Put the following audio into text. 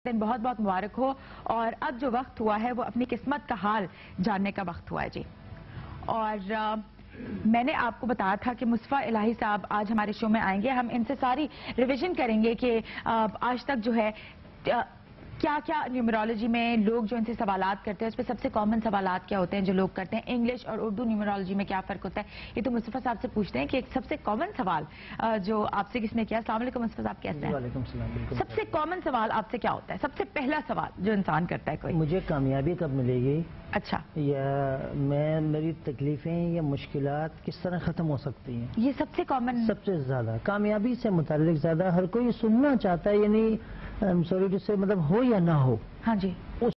दिन बहुत बहुत मुबारक हो। और अब जो वक्त हुआ है वो अपनी किस्मत का हाल जानने का वक्त हुआ है जी। और मैंने आपको बताया था कि मुस्तफा इलाही साहब आज हमारे शो में आएंगे। हम इनसे सारी रिवीजन करेंगे कि आज तक जो है क्या क्या न्यूमरोलॉजी में लोग जो इनसे सवालात करते हैं उस पर सबसे कॉमन सवालात क्या होते हैं जो लोग करते हैं, इंग्लिश और उर्दू न्यूमरोलॉजी में क्या फर्क होता है, ये तो मुस्तफा साहब से पूछते हैं कि एक सबसे कॉमन सवाल जो आपसे किसने किया। अस्सलाम वालेकुम मुस्तफा साहब, कैसे हैं? वालेकुम सलाम। सबसे कॉमन सवाल आपसे क्या होता है, सबसे पहला सवाल जो इंसान करता है कोई? मुझे कामयाबी कब मिलेगी, अच्छा, या मेरी तकलीफें या मुश्किलात किस तरह खत्म हो सकती हैं, ये सबसे कॉमन। सबसे ज्यादा कामयाबी से मुताल्लिक ज्यादा हर कोई सुनना चाहता है, यानी सॉरी टू से मतलब हो या ना हो। हाँ जी,